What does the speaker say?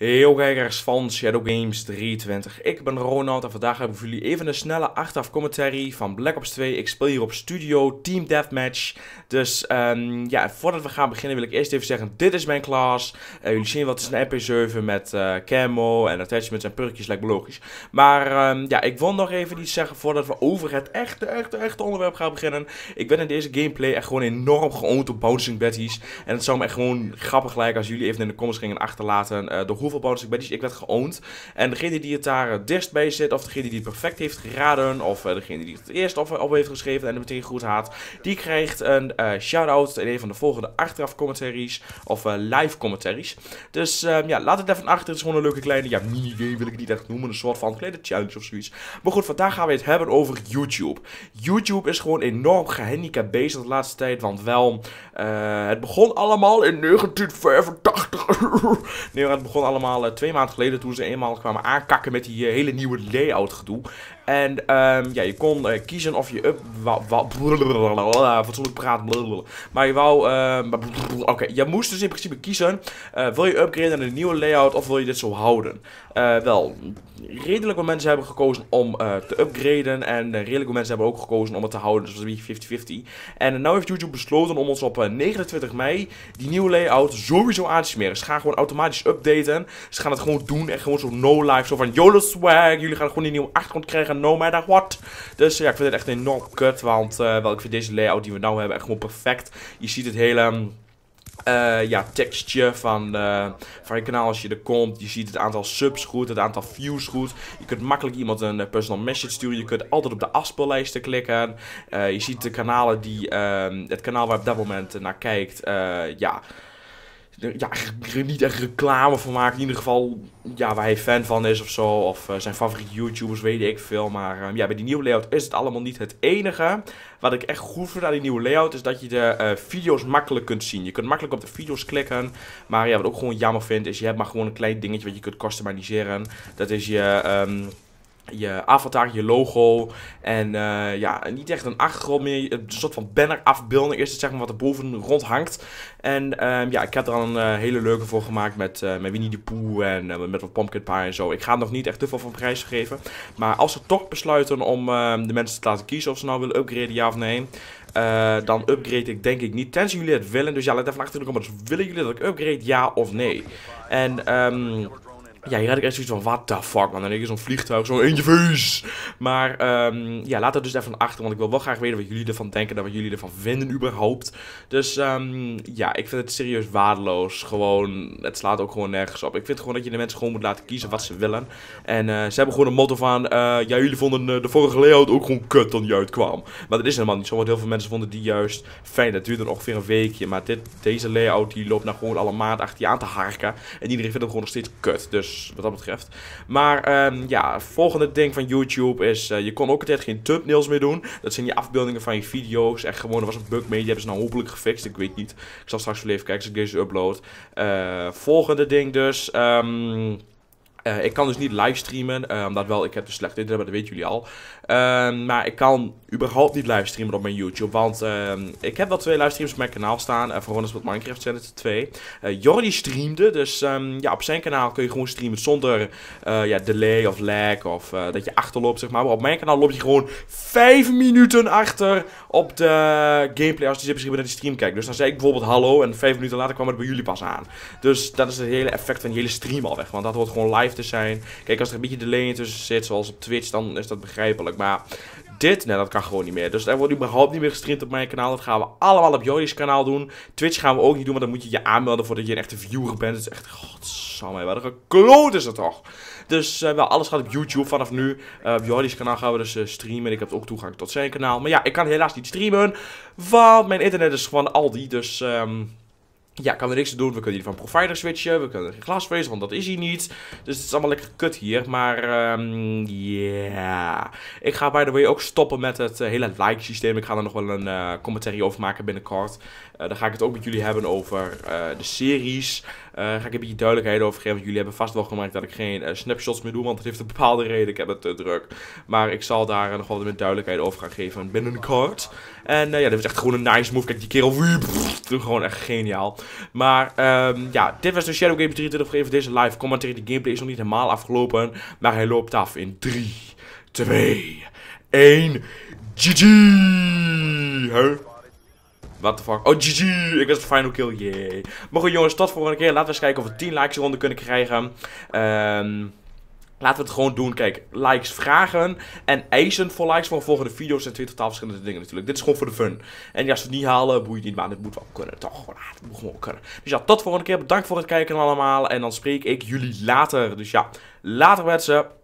Heel kijkers van Shadow Games 23. Ik ben Ronald en vandaag hebben we voor jullie even een snelle achteraf commentary van Black Ops 2. Ik speel hier op Studio Team Deathmatch. Dus ja, voordat we gaan beginnen wil ik eerst even zeggen, dit is mijn class. Jullie zien wat het is een MP7 met camo en attachments en perkjes, lijkt me logisch. Maar ja, ik wil nog even iets zeggen voordat we over het echte onderwerp gaan beginnen. Ik ben in deze gameplay echt gewoon enorm geowned op Bouncing Betties. En het zou me echt gewoon grappig lijken als jullie even in de comments gingen achterlaten door hoeveel Bouncing Betties ik werd geowned. En degene die het daar dichtst bij zit, of degene die het perfect heeft geraden, of degene die het eerst op heeft geschreven en het meteen goed haat, die krijgt een shout-out in een van de volgende achteraf commentaries, of live commentaries. Dus ja, laat het even achter. Het is gewoon een leuke kleine, ja, minigame wil ik het niet echt noemen, een soort van kleine challenge of zoiets. Maar goed, vandaag gaan we het hebben over YouTube. YouTube is gewoon enorm gehandicapt bezig de laatste tijd, want wel, het begon allemaal in 1985. Nee, het begon allemaal 2 maanden geleden toen ze eenmaal kwamen aankakken met die hele nieuwe layout gedoe. En ja, je kon kiezen of je fatsoenlijk praten. Maar je wou, oké, je moest dus in principe kiezen, wil je upgraden naar een nieuwe layout of wil je dit zo houden? Wel, redelijk wat mensen hebben gekozen om te upgraden en redelijk wat mensen hebben ook gekozen om het te houden. Dus dat was een beetje 50-50. En nu heeft YouTube besloten om ons op 29 mei die nieuwe layout sowieso aan te smeren. Ze gaan gewoon automatisch updaten. Ze gaan het gewoon doen, echt gewoon zo no-life, zo van YOLO swag. Jullie gaan gewoon een nieuwe achtergrond krijgen, no matter what. Dus ja, ik vind het echt enorm kut, want wel, ik vind deze layout die we nou hebben echt gewoon perfect. Je ziet het hele ja, tekstje van je kanaal als je er komt. Je ziet het aantal subs goed, het aantal views goed. Je kunt makkelijk iemand een personal message sturen. Je kunt altijd op de afspeellijsten klikken. Je ziet de kanalen die, het kanaal waar op dat moment naar kijkt, ja, niet echt reclame van maken. In ieder geval, ja, waar hij fan van is of zo. Of zijn favoriete YouTubers, weet ik veel. Maar ja, bij die nieuwe layout is het allemaal niet. Het enige wat ik echt goed vind aan die nieuwe layout is dat je de video's makkelijk kunt zien. Je kunt makkelijk op de video's klikken. Maar ja, wat ik ook gewoon jammer vind is, je hebt maar gewoon een klein dingetje wat je kunt customiseren. Dat is je avatar, je logo en ja, niet echt een achtergrond meer, een soort van banner afbeelding is het, zeg maar, wat er boven rond hangt. En ja, ik heb er al een hele leuke voor gemaakt met Winnie de Pooh en met wat pumpkin pie en zo. Ik ga er nog niet echt te veel van prijs geven, maar als ze toch besluiten om de mensen te laten kiezen of ze nou willen upgraden, ja of nee, dan upgrade ik denk ik niet, tenzij jullie het willen. Dus ja, let even achter in de comments, willen jullie dat ik upgrade, ja of nee? En ja, hier had ik echt zoiets van, what the fuck, man. Dan denk ik zo'n vliegtuig, zo in je face. Maar ja, laat het dus even achter, want ik wil wel graag weten wat jullie ervan denken en wat jullie ervan vinden überhaupt. Dus ja, ik vind het serieus waardeloos. Gewoon, het slaat ook gewoon nergens op. Ik vind gewoon dat je de mensen gewoon moet laten kiezen wat ze willen. En ze hebben gewoon een motto van, ja, jullie vonden de vorige layout ook gewoon kut toen die uitkwam. Maar dat is helemaal niet zo, want heel veel mensen vonden die juist fijn. Dat duurde ongeveer een weekje, maar deze layout die loopt nou gewoon alle maand achter je aan te harken. En iedereen vindt hem gewoon nog steeds kut, dus wat dat betreft. Maar ja, volgende ding van YouTube is, je kon ook altijd geen thumbnails meer doen. Dat zijn die afbeeldingen van je video's. Echt gewoon, er was een bug mee, die hebben ze nou hopelijk gefixt. Ik weet niet. Ik zal straks wel even kijken als ik deze upload. Volgende ding dus, ik kan dus niet livestreamen, omdat wel, ik heb dus slecht internet, maar dat weten jullie al. Maar ik kan überhaupt niet livestreamen op mijn YouTube, want ik heb wel 2 livestreams op mijn kanaal staan. Voor Honest Minecraft zijn het 2. Jordi streamde, dus ja, op zijn kanaal kun je gewoon streamen zonder ja, delay of lag of dat je achterloopt, zeg maar. Maar op mijn kanaal loop je gewoon 5 minuten achter op de gameplay als je misschien naar die stream kijkt. Dus dan zei ik bijvoorbeeld hallo en 5 minuten later kwam het bij jullie pas aan. Dus dat is het hele effect van die hele stream al weg, want dat hoort gewoon live te zijn. Kijk, als er een beetje delay in tussen zit, zoals op Twitch, dan is dat begrijpelijk. Maar dit, nee, dat kan gewoon niet meer. Dus er wordt überhaupt niet meer gestreamd op mijn kanaal. Dat gaan we allemaal op Jordi's kanaal doen. Twitch gaan we ook niet doen, want dan moet je je aanmelden voordat je een echte viewer bent. Het is echt, godsamme, wat een gekloot is het toch. Dus wel, alles gaat op YouTube vanaf nu. Op Jordi's kanaal gaan we dus streamen. Ik heb ook toegang tot zijn kanaal. Maar ja, ik kan helaas niet streamen, want mijn internet is van Aldi. Dus ja, kan er niks te doen. We kunnen hier van provider switchen. We kunnen geen glasvezel, want dat is hier niet. Dus het is allemaal lekker kut hier. Maar ja. Ik ga by the way ook stoppen met het hele like systeem. Ik ga er nog wel een commentary over maken binnenkort. Dan ga ik het ook met jullie hebben over de series. Ga ik een beetje duidelijkheid over geven. Want jullie hebben vast wel gemerkt dat ik geen snapshots meer doe. Want het heeft een bepaalde reden. Ik heb het te druk. Maar ik zal daar nog wel met duidelijkheid over gaan geven binnenkort. En ja, dit was echt gewoon een nice move. Kijk, die kerel. Gewoon echt geniaal. Maar ja, dit was de Shadow Game 23 voor even deze live commentary. De gameplay is nog niet helemaal afgelopen. Maar hij loopt af in 3, 2, 1. GG! Huh? What the fuck? Oh, GG! Ik was de final kill, yay. Maar goed jongens, tot volgende keer. Laten we eens kijken of we 10 likes ronde kunnen krijgen. Laten we het gewoon doen. Kijk, likes vragen en eisen voor likes voor volgende video's zijn 2 totaal verschillende dingen natuurlijk. Dit is gewoon voor de fun. En ja, als we het niet halen, boeit niet, maar dit moet wel kunnen. Toch, het moet gewoon kunnen. Dus ja, tot volgende keer. Bedankt voor het kijken allemaal. En dan spreek ik jullie later. Dus ja, later mensen.